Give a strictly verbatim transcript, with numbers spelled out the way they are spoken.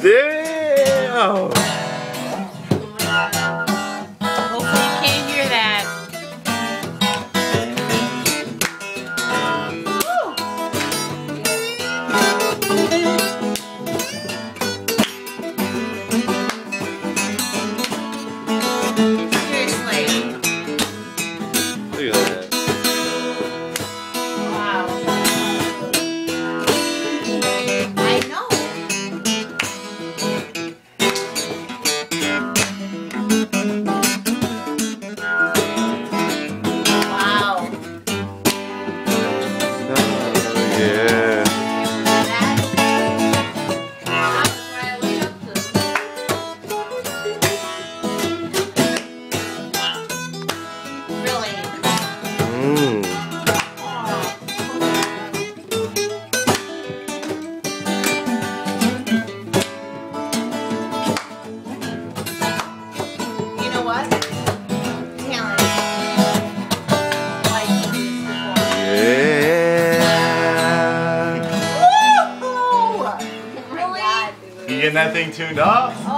Damn! Hopefully you can't hear that. Seriously. Look at that. Wow. I know. Wow. Oh, yeah. That, that's what I look up to. Really? Mm. You know what? Talent. Like this before. Yeah. Woo! Oh my God, dude. You getting that thing tuned up?